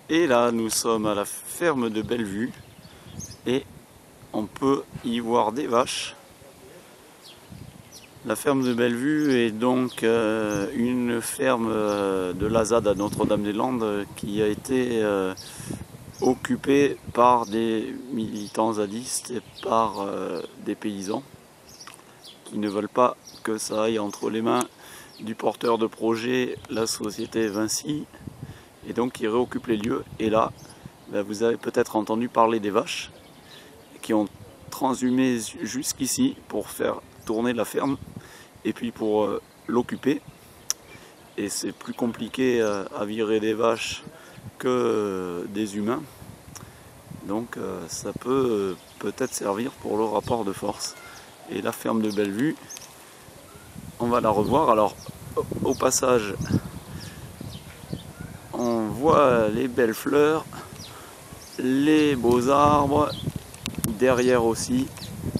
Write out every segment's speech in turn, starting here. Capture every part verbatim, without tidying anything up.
Et là, nous sommes à la ferme de Bellevue et on peut y voir des vaches. La ferme de Bellevue est donc euh, une ferme euh, de la Z A D à Notre-Dame-des-Landes euh, qui a été euh, occupée par des militants zadistes et par euh, des paysans qui ne veulent pas que ça aille entre les mains du porteur de projet, la société Vinci, et donc ils réoccupent les lieux. Et là, ben, vous avez peut-être entendu parler des vaches qui ont transhumé jusqu'ici pour faire tourner la ferme et puis pour euh, l'occuper. Et c'est plus compliqué euh, à virer des vaches que euh, des humains. Donc euh, ça peut euh, peut-être servir pour le rapport de force. Et la ferme de Bellevue, on va la revoir. Alors au passage, on voit les belles fleurs, les beaux arbres, derrière aussi,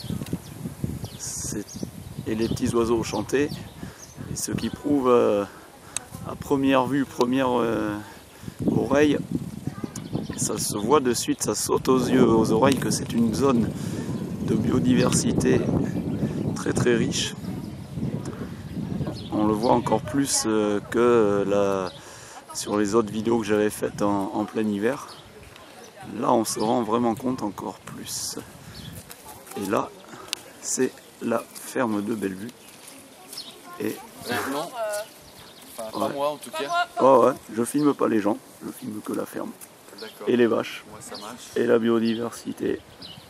et les petits oiseaux chanter, et ce qui prouve euh, à première vue, première euh, oreille, ça se voit de suite, ça saute aux yeux, aux oreilles, que c'est une zone de biodiversité très très riche. On le voit encore plus euh, que la, sur les autres vidéos que j'avais faites en, en plein hiver. Là on se rend vraiment compte encore plus. Et là c'est la ferme de Bellevue. Et non, enfin pas ouais. Moi en tout cas. Oh ouais, je filme pas les gens, je filme que la ferme. Et les vaches. Moi, ça marche. Et la biodiversité.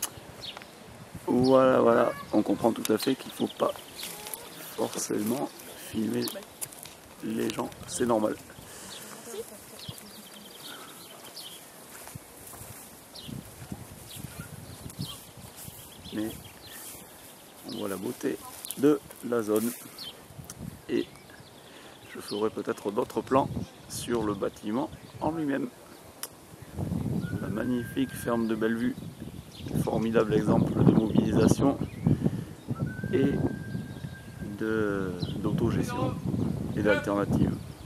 Voilà, voilà. On comprend tout à fait qu'il faut pas forcément filmer les gens, c'est normal. Mais on voit la beauté de la zone. Et je ferai peut-être d'autres plans sur le bâtiment en lui-même. La magnifique ferme de Bellevue, formidable exemple de mobilisation et d'autogestion et d'alternative.